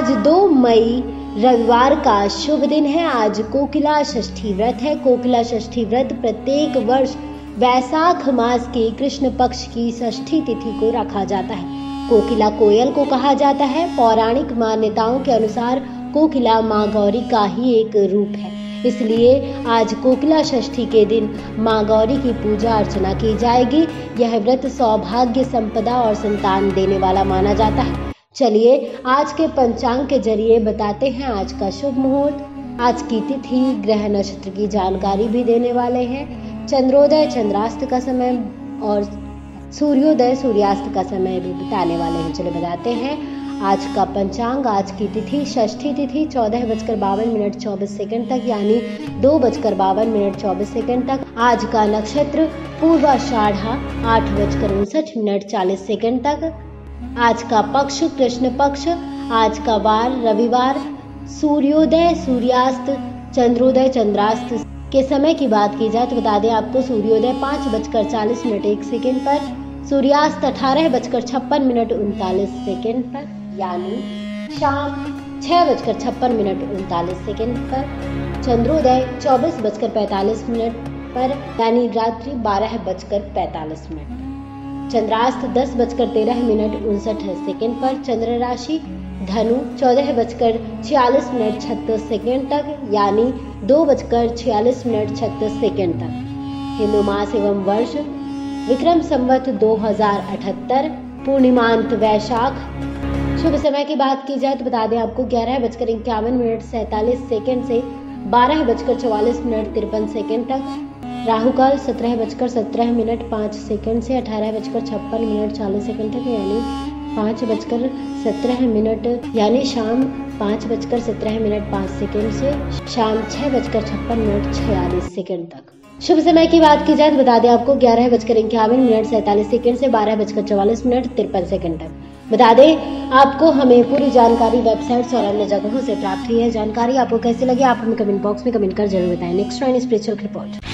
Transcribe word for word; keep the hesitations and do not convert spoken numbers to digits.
आज दो मई रविवार का शुभ दिन है। आज कोकिला षष्ठी व्रत है। कोकिला षष्ठी व्रत प्रत्येक वर्ष वैशाख मास के कृष्ण पक्ष की षष्ठी तिथि को रखा जाता है। कोकिला कोयल को कहा जाता है। पौराणिक मान्यताओं के अनुसार कोकिला माँ गौरी का ही एक रूप है, इसलिए आज कोकिला षष्ठी के दिन माँ गौरी की पूजा अर्चना की जाएगी। यह व्रत सौभाग्य, संपदा और संतान देने वाला माना जाता है। चलिए आज के पंचांग के जरिए बताते हैं आज का शुभ मुहूर्त, आज की तिथि, ग्रह नक्षत्र की जानकारी भी देने वाले हैं। चंद्रोदय चंद्रास्त का समय और सूर्योदय सूर्यास्त का समय भी बताने वाले हैं। चलिए बताते हैं आज का पंचांग। आज की तिथि षष्ठी तिथि चौदह बजकर बावन मिनट चौबीस सेकंड तक यानी दो बजकर बावन मिनट चौबीस सेकंड तक। आज का नक्षत्र पूर्वाषाढ़ा आठ बजकर उनसठ मिनट चालीस सेकंड तक। आज का पक्ष कृष्ण पक्ष। आज का वार रविवार। सूर्योदय सूर्यास्त चंद्रोदय चंद्रास्त के समय की बात की जाए तो बता दें आपको, सूर्योदय पाँच बजकर चालीस मिनट एक सेकंड पर, सूर्यास्त अठारह बजकर छप्पन मिनट उनतालीस सेकंड पर यानी शाम छह बजकर छप्पन मिनट उनतालीस सेकंड पर। चंद्रोदय चौबीस बजकर पैंतालीस मिनट पर यानी रात्रि बारह बजकर पैंतालीस मिनट पर। चंद्रास्त दस बजकर तेरह मिनट उनसठ सेकंड पर। चंद्र राशि धनु चौदह बजकर छियालीस मिनट छत्तीस सेकंड तक यानी दो बजकर छियालीस मिनट छत्तीस सेकंड तक। हिंदू मास एवं वर्ष विक्रम संवत दो हजार अठहत्तर, पूर्णिमांत वैशाख। शुभ समय की बात की जाए तो बता दें आपको, ग्यारह बजकर इक्यावन मिनट सैंतालीस सेकंड से बारह बजकर चौवालीस मिनट तिरपन सेकंड तक। राहु काल सत्रह बजकर सत्रह मिनट पाँच सेकंड से अठारह बजकर छप्पन मिनट चालीस सेकंड तक यानी पाँच बजकर सत्रह मिनट यानी शाम पाँच बजकर सत्रह मिनट पाँच सेकंड से शाम छह बजकर छप्पन मिनट छियालीस सेकंड तक। शुभ समय की बात की जाए तो बता दें आपको, ग्यारह बजकर इक्यावन मिनट सैंतालीस सेकंड से बारह बजकर चौवालीस मिनट तिरपन सेकंड तक। बता दें आपको, हमें पूरी जानकारी वेबसाइट्स और अन्य जगहों से प्राप्त हुई है। जानकारी आपको कैसी लगी आप हमें कमेंट बॉक्स में कमेंट कर जरूर बताएं। Next spiritual report.